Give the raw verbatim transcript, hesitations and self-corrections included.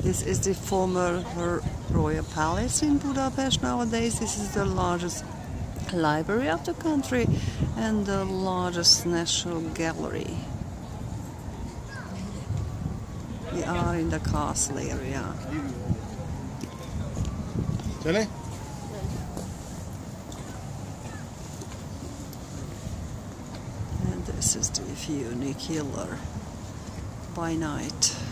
This is the former Royal Palace in Budapest nowadays. This is the largest library of the country and the largest national gallery. We are in the castle area. Really? And this is the Funi Killer by night.